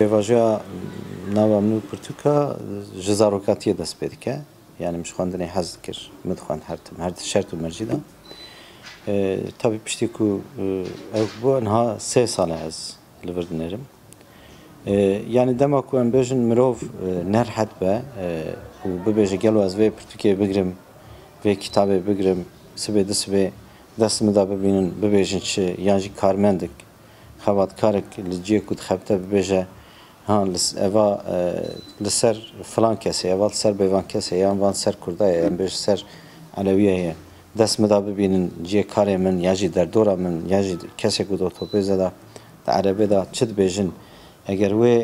Pêvajoya nava min û pirtûka ji zarokatiyê dest pê dike. Yani min ji xwendinê hez dikir, min dixwend her şert û mercî de. Tabii piştî ku ew bû niha 3 sal e ez li vir dinêrim. Yani dema ku em bêjin mirov nerhet be û bibêje gelo ez vê pirtûkê bigirim, vê kitabê bigirim, sibê di sibê destimi da bibînin bibêjin çi yan jî karmendik, xebatkarek li ciyê ku dixebite bibêje eva li ser filan kesê, eva li ser bêvan kesê, yan van ser Kurdayê, yan bêj ser Elewiyeyê. Destimi da bibînin ciyê karê min ya jî derdora min ya jî kesek ku ortopêze da di erebê da çi dibêjin eger wê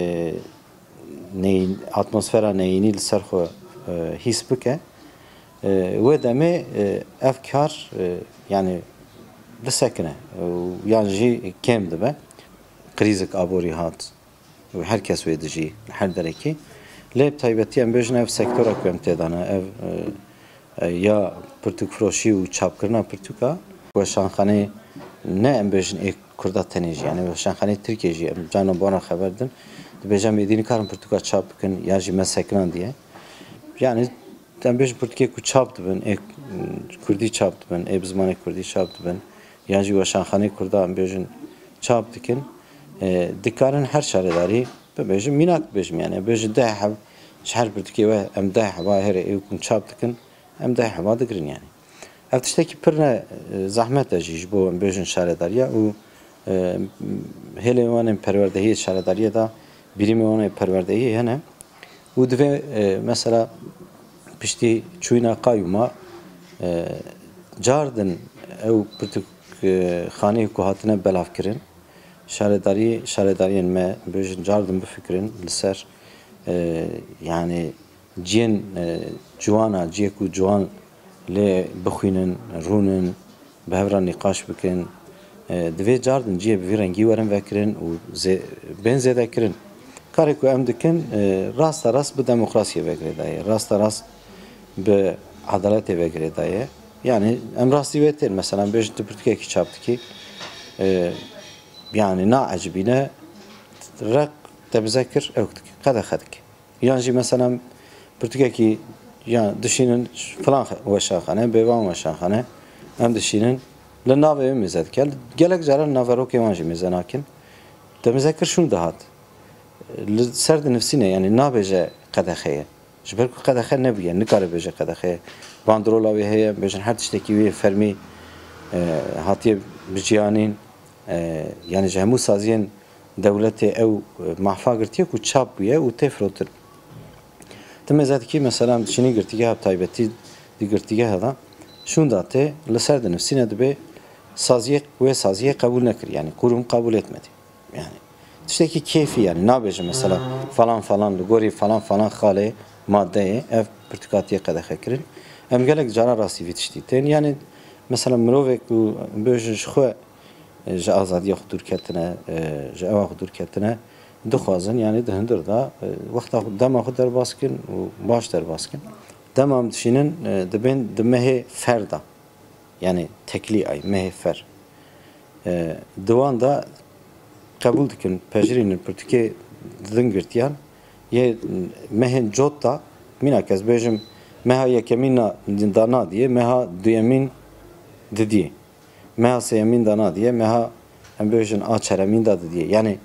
atmosfera neyînî li ser xwe hîs bike wê demê ev kar yani bisekine yan jî kêm dibe krîzek aborî hat herkes wê dijî her derekî lê bi taybetî em bêjin ev sektora ku em tê dane ev ya pirtûkfiroşî û çapkirina pirtûka weşanxaneyê ne em bêjin ê Kurda tenê jî yani weşanxaneyê Tirkiye jî em carna wana xeber din dibêje em êdî nikarin pirtûka çap bikin ya jî me sekinan diye yani em bêjin pirtûkê ku çap dibin ê Kurdî çap dibin ê bi zimanê Kurdî çap dibin yan jî weşanxaneyê Kurda em bêjin çap dikin dikarin her şaredarî bibêjin mînak bibêjim yani bêjin deh hev ji her pirtûkê we em deh heva herê ê ku çap dikin em deh heva digirin yani. Ev tiştekî pir ne zehmet e jî ji bo em bêjin şaredariya û hêlê wan ên perwerdehiyê şaredariyê da birîmê wan ê perwerdehiyê hene û divê mesela piştî çûyîna Qayûma cardin ew pirtûkxaneyê ku hatine belavkirin şaredariyên me bêjin cardin bifikirin li ser yani ciyên ciwana ciyê ku ciwan lê bixwînin, rûnin, bi hev re nîqaş bikin divê cardin ciyê bi vî rengî werin vekirin û bên zêdekirin. Karê ku em dikin rasta rast bi demokrasiyê vegirê daye, rasta rast bi edaletê vegirê daye. Yani em rastî wê tên mesela em bêjin tu pirtûkekî çap dikî yani naecibîne rek te bizekir ew dikî qedexe dikî. Yan jî mesela pirtûkekî ya dişînin filan weşanxane, bêvan weşanxane em dişînin li navê wê mêze dike. Gelek caran naverokê wan jî mêze nakin. Te bizekir şûn dihat. Li ser di nivîsîne yani nabêje qedexeye. Ji ber ku qedexe nebûye, nikare bêje qedexeye. Bandrola wê heye, em bêjin her tiştekî wê fermî hatiye bijiyanîn yani ji hemû saziyên dewletê ew mahfa girtiye ku çap bûye û tê firotin. Ti mêze dikî mesela em diçînî girtîgeha bi taybetî di girtîgeha da şûn da tê li ser di nivîsîne dibe saziyê wê saziyê qebûl nekir yani kurum qebûl etmedi. Yani tiştekî keyfî yani nabêje mesela falan falan li gorî falan falan xalê maddeyê ev pirtûkatiyê qedexe kirin em gelek caran rastî vî tiştî tên yani mesela mirovek û bêjin ji xwe ji azadiya xwe dûrketine ji ewa xwe dûrketine dixwazin yani di hindir da wexta dema xwe derbas kin û baş derbas kin dema em dişînin dibên di mehê fer da yani teklî ay mehê fer di wan da qebûl dikin pejirînin pirtûkê didin girtiyan yê mehên cot da mînak ez bêjim meha yekemîn da nadiye meha duyemîn didiye meha sêyemîn da nadiye meha em bêjin a çeremîn da didiye yani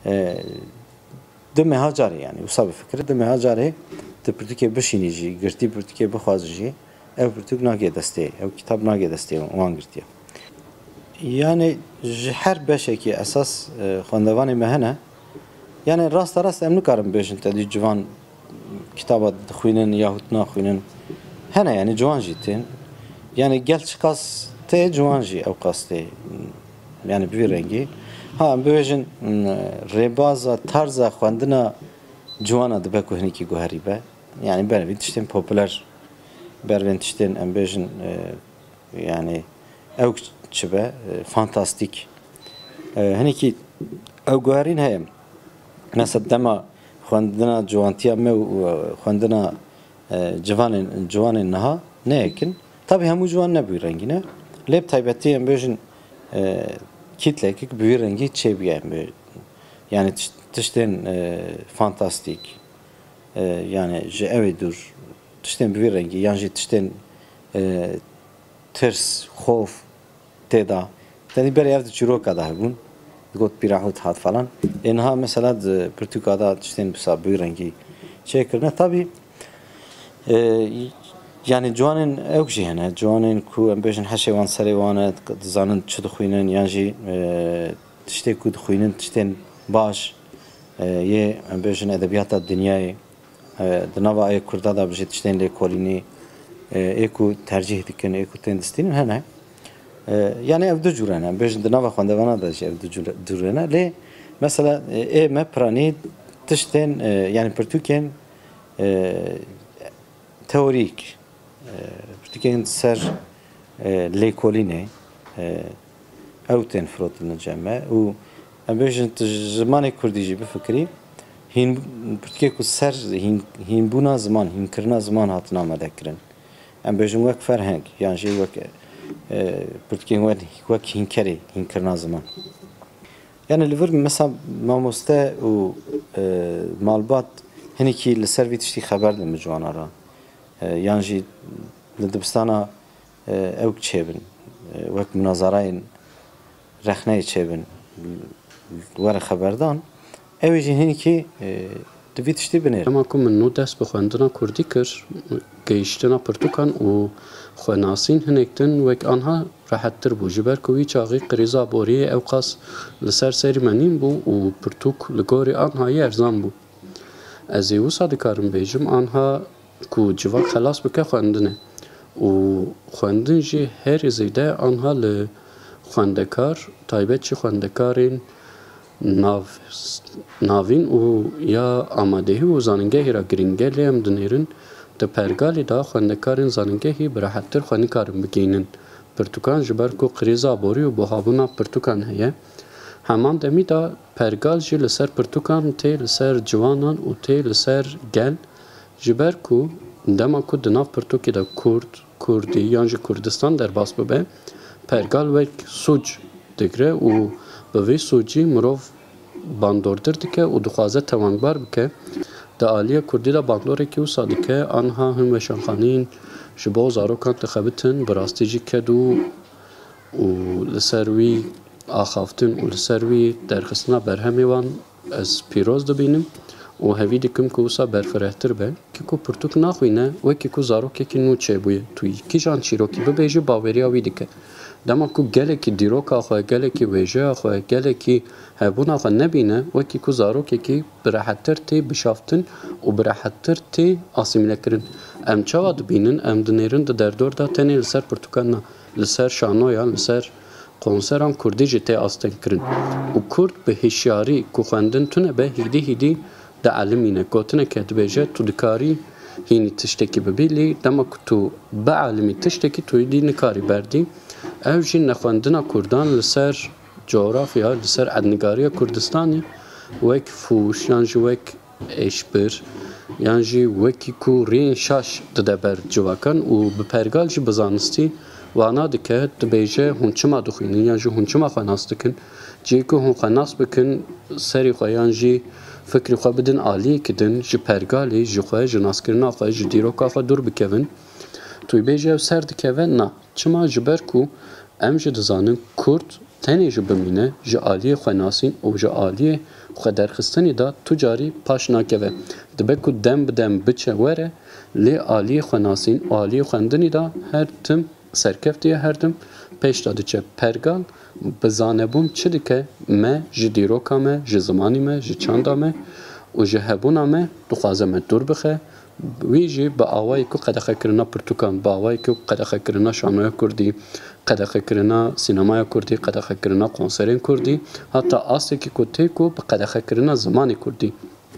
di meha carê yani wisa bifikire di meha carê tu pirtûkê bişînî jî girtî pirtûkê bixwazî jî ev pirtûk nake destê ew kitap nake destê wan girtiye. Yani ji her beşekî esas xwendevanê me hene yani rasta rast em nikarin bêjin te dî civan kitaba dixwînin yahut naxwînin hene yani ciwan jî tên yani gel çi qas tê ciwan jî ew qas tê yani bi vî rengî ha em bibêjin rêbaza tarza xwendina ciwana dibe ku hinekî guherî be yani bervî tiştên popüler bervên tiştên em bêjin yani ew çi be fantastîk hinekî ew guherîn heye mesela dema xwendina ciwantiya me û xwendina ciwanên niha neyekin tabii hemû ciwan ne bi vî rengî ne lê bi taybetî em bêjin kitlekî bi vî rengî çêbûye yani tiştên fantastik yani ji evê dur tiştên bi vî rengî yan jî tiştên tirs xov têda tenî berê ev di çîroka da hebûn got pîrahût hat falan niha mesela di pirtûka da tiştên bi vî rengî çêkirine tabii yani ciwanên ew jî hene ciwanên ku em bêjin heşê wan serê wan e dizanin çi dixwînin yan jî tiştê ku dixwînin tiştên baş yê em bêjin edebiyata dinyayê di nava ayê Kurda da bijî tiştên lêkolînî ê ku tercih dikin ê ku tên distînin hene yani ev du cûr hene em bêjin di nava xwendevana da jî ev du cûr hene lê mesela ê me piranî tiştên yani pirtûkên teorîk pirtûkên ser lêkolînê ew tên firotin cem û em bêjin tu zimanê Kurdî jî bifikirî pirtûkê ku ser hînbûna ziman hînkirina ziman hatin amadekirin em bêjin wek ferheng yan jî wek pirtûkên wek hînkerê hînkirina ziman yani li vir mesela mamoste û malbat hinekî li ser vî tiştî xeber din bi ciwanan re yan jî li dibistana ew çêbin wek münazarayên rexneyê çêbin were xeberdan ew jî hinekî di vî tiştî binêrin. Dema ku min nû dest bi xwendina Kurdî kir gehîştina pirtûkan û xwenasîn hinek din wek anha rehettir bû ji ber ku wî çaxî qirêza boriyê ew qas li ser serî me nîn bû û pirtûk li gorî anhayê erzan bû. Ez ê wisa dikarim bêjim anha ku civak xelas bike xwendinê û xwendin jî herî zêde anha li xwendekar taybet jî xwendekarên navîn û ya amadehî û zanîngehê re giring e lê em dinêrin di pergalê da xwendekarên zanîngehî bi rehettir xwe nikarin bigînin pirtûkan ji ber ku qirêza borî û buhabûna pirtûkan heye heman demî da pergal jî li ser pirtûkan tê li ser ciwanan û tê li ser gel ji ber ku dema ku di nav pirtûkê de Kurd, Kurdî yan jî Kurdistan derbas bibe pergal wek sûc digre û bi vê sûcî mirov bandordir dike û dixwaze tevangbar bike di aliyê Kurdî de bandorekî wisa dike anha hin weşanxanîn ji bo zarokan dixebitin bi rastî jî kedû û li ser wî axaftin û li ser wî derxistina berhemê wan ez pîroz dibînim û hevî dikim ku wisa berfirehtir be kî ku pirtûk naxwîne wekî ku zarokekî nû çêbûye tu kîjan çîrokî bibêjî baweriya wî dike dema ku gelekî dîroka xwe gelekî wêjeya xwe gelekî hebûna xwe nebîne wekî ku zarokekî bi rehettir tê bişaftin û bi rehettir tê asîmîlekirin em çawa dibînin em dinêrin di derdor da tenê li ser pirtûkan na li ser şanoyan li ser konseran Kurdî jî tê astengkirin û Kurd bi hişyarî ku xwendin tune be hîdî hîdî di elimîne gotineke dibêje tu dikarî hînî tiştekî bibî lê dema ku tu bi elimî tiştekî tu hîdî nikarî berdî ew jî nexwendina Kurdan li ser coğrafya li ser ednîgariya Kurdistanê wek fûş yan jî wek eşbir yan jî wekî ku rêyên şaş dide ber civakan û bi pergal jî bi zanistî wana dike dibêje hûn çima dixwînin yan jî hûn çima xwe nas dikin cî ku hûn xwe nas bikin serê xwe yan jî fikrî xwe bidin aliyekî din ji pergalê ji xwe ji naskirina xwe ji dîroka xwe dûr bikevin tu bêje ew ser dikeve na çima ji ber ku em jî dizanin Kurd tenê jî bimîne ji aliyê xwenasîn û ji aliyê xwe derxistinê da tu carî paş nakeve dibe ku dem bi dem biçe were lê aliyê xwenasîn û aliyê xwendinê da her tim serkeftiye her tim pêş da diçe pergal bi zanebûn çi dike me ji dîroka me ji zimanî me ji çanda me û ji hebûna me dixwaze me dûr bixe wî jî bi awayê ku qedexekirina pirtûkan bi awayê ku qedexekirina şanoya Kurdî qedexekirina sînemaya Kurdî qedexekirina konserên Kurdî heta astekî ku tê ku bi qedexekirina zimanê Kurdî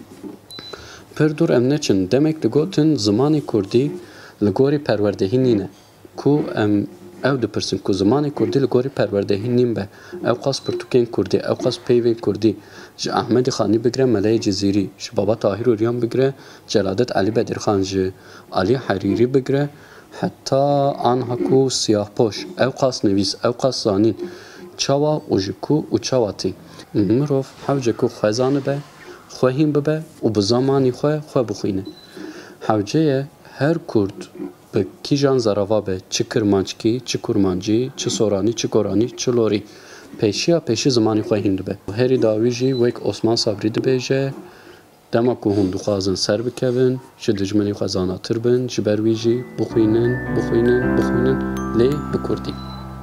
pir dûr em neçin demek digotin zimanê Kurdî li gorî perwerdehî nîne ku em ew dipirsin ku zimanê Kurdî li gorî perwerdehî nîn be ew qas pirtûkên Kurdî ew qas peyvên Kurdî ji Ehmedî Xanî bigire Meleyê Cizîrî ji Baba Tahîr Ûryan bigire Celadet Elî Bedirxan ji Alî Herîrî bigire heta anha ku siyahpoş ew qas nivîs ew qas zanîn çawa û ji ku û çawa tê mirov hewce ku xwe zanibe خوهین ببه و به زمانی خواه بخوینه حوجه هر کرد به کیجان زراوا به چه کرمانچکی چه کرمانجی چه سورانی چه کورانی چه لوری پیشی زمانی خوهین به هری داویجی ویک عثمان صبری دبیجه دما که هون دخوازن سر بکوین چه دجمنی خزاناتر بن چه برویجی بخوینن لی بکردی